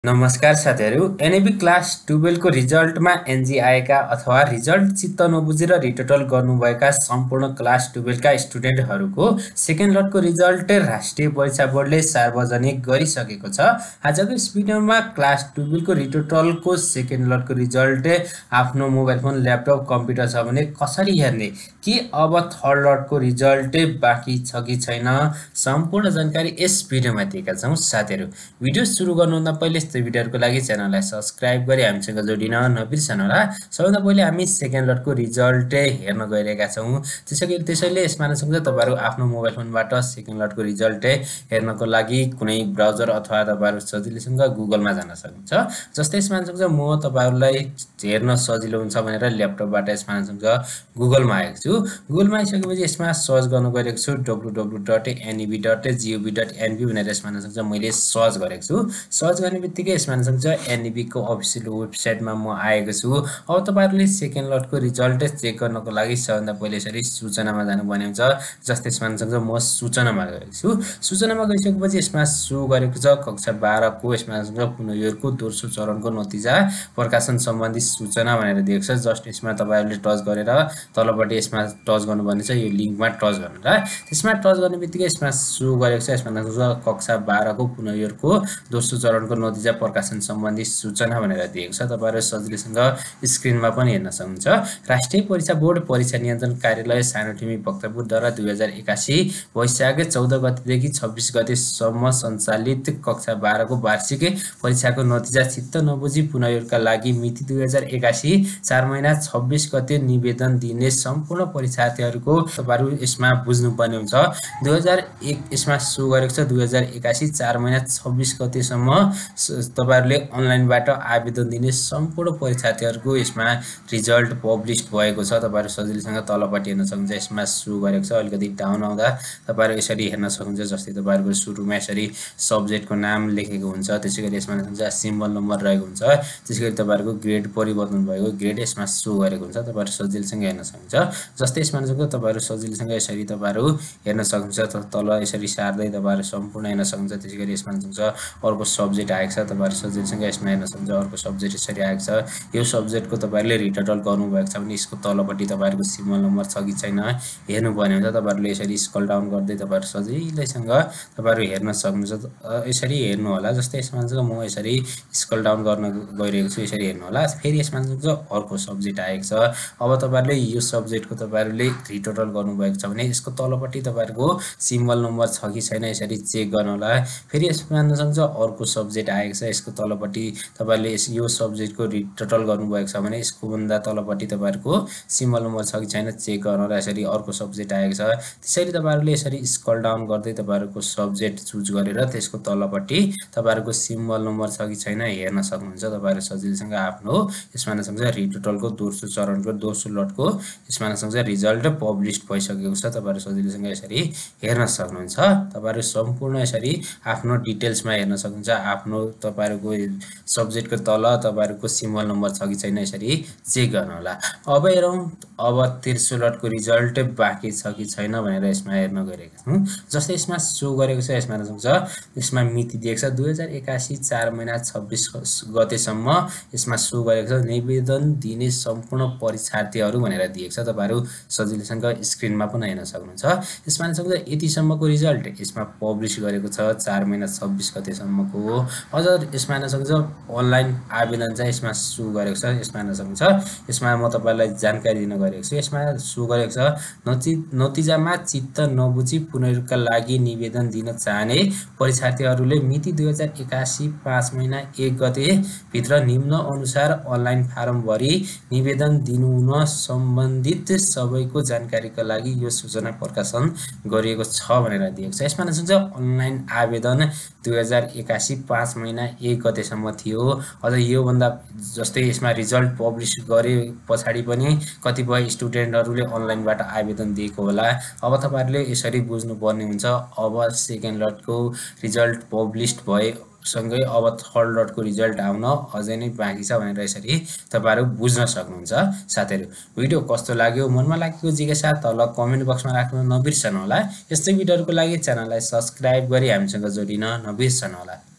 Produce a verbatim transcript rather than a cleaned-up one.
नमस्कार साथीहरू, NAB class बाह्र को रिजल्टमा एनजी आएका अथवा रिजल्ट चित्त नबुझेर रिटोटल गर्नुभएका सम्पूर्ण क्लास बाह्र का स्टुडेन्टहरूको सेकेन्ड लटको रिजल्ट राष्ट्रिय परीक्षा बोर्डले सार्वजनिक गरिसकेको छ। आजको यस भिडियोमा क्लास बाह्र को रिटोटलको सेकेन्ड लटको रिजल्ट आफ्नो मोबाइल फोन, ल्यापटप, कम्प्युटर छ भने कसरी हेर्ने, कि अब थर्ड लटको रिजल्ट बाँकी छ कि छैन, सम्पूर्ण जानकारी यस भिडियोमा दिएका छौँ। साथीहरू, भिडियो सुरु गर्नुभन्दा पहिले भिडियोहरुको लागि च्यानललाई सब्स्क्राइब गरी हामीसँग जोडिन नबिर्सनु होला। सबैभन्दा पहिले हामी सेकेन्ड लटको रिजल्ट हेर्न गइरहेका छौँ। त्यसैले त्यसैले यसमा नसक्दा तपाईहरु आफ्नो मोबाइल फोनबाट सेकेन्ड लटको रिजल्ट हेर्नको लागि कुनै ब्राउजर अथवा तपाईहरु सजिलैसँग गुगलमा जान सक्नुहुन्छ। जस्तै यसमा नसक्दा म तपाईहरुलाई हेर्न सजिलो हुन्छ भनेर ल्यापटपबाट यसमा नसक्दा गुगलमा आएको छु। गुगलमा आइसकेपछि यसमा सर्च गर्न गइरहेको छु W W W dot NEB dot GOV dot NP भनेर यसमा नसक्दा मैले सर्च गरेको छु। सर्च गर्ने बित्तिकै यसमा नसक्छ एनईबी को अफिसियल वेबसाइटमा म आएको छु। अब तपाईहरुले सेकेन्ड लटको रिजल्ट चेक गर्नको लागि सबभन्दा पहिले यसरी सूचनामा जानुपर्ने हुन्छ। जस्तै यसमा नसक्छ म सूचनामा गएको छु। सूचनामा गइसकेपछि यसमा सो गरेको छ कक्षा बाह्र को यसमा नसक्छ पुनर्योगको दोस्रो चरणको नतिजा प्रकाशन सम्बन्धी सूचना भनेर दिएको छ। जस्ट यसमा तपाईहरुले टच गरेर तलपट्टि यसमा टच गर्नुपर्ने छ, यो लिंकमा टच गर्नु र त्यसमा टच गर्ने बित्तिकै यसमा सो गरेको छ यसमा नसक्छ कक्षा बाह्र को पुनर्योगको दोस्रो चरणको नतिजा प्रकाशन सम्बन्धी सूचना भनेर दिएको छ। तपाईहरु सजिलैसँग स्क्रिनमा पनि हेर्न सक्नुहुन्छ। राष्ट्रिय परीक्षा बोर्ड परीक्षा नियन्त्रण कार्यालय सानोटिमी भक्तपुरद्वारा दुई हजार एकासी वैशाख चौध गतेदेखि छब्बीस गतेसम्म सञ्चालित कक्षा बाह्र को वार्षिक परीक्षाको नतिजा चित्त नबुझी पुनर्योगका लागि मिति दुई हजार एकासी चार महिना छब्बीस गते निवेदन दिने सम्पूर्ण परीक्षार्थीहरूको तपाईहरु यसमा बुझ्नुपर्ने हुन्छ। दुई हजार एक यसमा सो गरेको छ दुई हजार एकासी चार महिना छब्बीस गतेसम्म तपाईहरुले अनलाइनबाट आवेदन दिने सम्पूर्ण परीक्षार्थीहरूको यसमा रिजल्ट पब्लिश भएको छ। तपाईहरु सजिलैसँग तलपट्टि हेर्न सक्नुहुन्छ। यसमा सो गरेको छ, अलिकति डाउन आउँदा तपाईहरु यसरी हेर्न सक्नुहुन्छ। जस्तै तपाईहरुको सुरुमा यसरी सब्जेक्टको नाम लेखेको हुन्छ, त्यसैगरी यसमा हुन्छ सिम्बल नम्बर रहेको हुन्छ, त्यसैगरी तपाईहरुको ग्रेड परिवर्तन भएको ग्रेड यसमा सो गरेको हुन्छ। तपाईहरु सजिलैसँग हेर्न सक्नुहुन्छ। जस्तै यसमा हुन्छ तपाईहरु सजिलैसँग यसरी तपाईहरु हेर्न सक्नुहुन्छ। तल यसरी सार्दै तपाईहरु सम्पूर्ण हेर्न सक्नुहुन्छ। त्यसैगरी यसमा हुन्छ अर्को सब्जेक्ट आएको छ, तपाईहरु सजिलैसँग यसमा हेर्न सक्नुहुन्छ। अर्को सब्जेक्ट यसरी आएको छ, यो सब्जेक्टको तपाईहरुले रिटोटल गर्नु भएको छ भने यसको तलपट्टि तपाईहरुको सिम्बल नम्बर छ कि छैन हेर्नु पर्ने हुन्छ। तपाईहरुले यसरी स्क्रल डाउन गर्दै तपाईहरु सजिलैसँग तपाईहरु हेर्न सक्नुहुन्छ। यसरी हेर्नु होला। जस्तै यसमा हुन्छ म यसरी स्क्रल डाउन गर्न गइरहेको छु, यसरी हेर्नु होला। फेरि यसमा हुन्छ अर्को सब्जेक्ट आएको छ। अब तपाईहरुले यो सब्जेक्टको तपाईहरुले रिटोटल गर्नु भएको छ भने यसको तलपट्टि तपाईहरुको सिम्बल नम्बर छ कि छैन यसरी चेक गर्नु होला। फेरि यसमा हुन्छ अर्को सब्जेक्ट आएको छ, यसको तलपट्टि तपाईहरुले यो सब्जेक्टको रिटोटल गर्नुभएको छ भने यसको भन्दा तलपट्टि तपाईहरुको सिम्बल नम्बर छ कि छैन चेक गर्न होला। यसरी अर्को सब्जेक्ट आएको छ, त्यसैले तपाईहरुले यसरी स्क्रल डाउन गर्दै तपाईहरुको सब्जेक्ट चुज गरेर त्यसको तलपट्टि तपाईहरुको सिम्बल नम्बर छ कि छैन हेर्न सक्नुहुन्छ। तपाईहरु सजिलैसँग आफ्नो यसमा नसक्छ रिटोटलको दोस्रो चरणको दोस्रो लटको यसमा नसक्छ रिजल्ट पब्लिश भइसकेको छ। तपाईहरु सजिलैसँग यसरी हेर्न सक्नुहुन्छ। तपाईहरु सम्पूर्ण यसरी आफ्नो डिटेल्समा हेर्न सक्नुहुन्छ। आफ्नो तपाईहरुको सब्जेक्टको तल तपाईहरुको सिम्बल नम्बर छ कि छैन यसरी चेक गर्न होला। अब हेरौं अब तेस्रो लटको रिजल्ट बाँकी छ कि छैन भनेर यसमा हेर्न गइरहेका छौं। जस्तै यसमा सो गरेको छ यसमा नसक्छ यसमा मिति दिएको छ दुई हजार एकासी चार महिना छब्बीस गतेसम्म यसमा सो गरेको छ निवेदन दिने सम्पूर्ण परीक्षार्थीहरू भनेर दिएको छ। तपाईहरु सजिलैसँग स्क्रिनमा पनि हेर्न सक्नुहुन्छ। यसमा नसक्छ यतिसम्मको रिजल्ट यसमा पब्लिश गरेको छ चार महिना छब्बीस गतेसम्मको। अझ यसमा नसक्छ अनलाइन आवेदन चाहिँ यसमा सो गरेको छ। यसमा नसक्छ यसमा म तपाईहरुलाई जानकारी दिन गइरहेको छु। यसमा सो गरेको छ नति नतिजामा चित्त नबुझी पुनर्योगका लागि निवेदन दिन चाहने परीक्षार्थीहरूले मिति दुई हजार एकासी पाँच महिना एक गते भित्र निम्न अनुसार अनलाइन फारम भरी निवेदन दिनुहुन सम्बन्धित सबैको जानकारीका लागि यो सूचना प्रकाशन गरिएको छ भनेर दिएको छ। यसमा नसक्छ अनलाइन आवेदन दुई हजार एकासी पाँच महिना एक गतेसम्म थियो। अझ यो भन्दा जस्तै यसमा रिजल्ट पब्लिश गरे पछाडी पनि कतिपय स्टुडेन्टहरूले अनलाइनबाट आवेदन दिएको होला। अब तपाईहरुले यसरी बुझ्नु पर्ने हुन्छ। अब सेकेन्ड लटको रिजल्ट पब्लिश भए सँगै अब थर्ड लटको रिजल्ट आउन अझै नै बाँकी छ भनेर यसरी तपाईहरु बुझ्न सक्नुहुन्छ। साथीहरु, भिडियो कस्तो लाग्यो, मनमा लागेको जिज्ञासा तल कमेन्ट बक्समा राख्न नबिर्सनु होला। यस्तै भिडियोहरुको लागि च्यानललाई सब्स्क्राइब गरी हामीसँग जोडिन नबिर्सनु होला।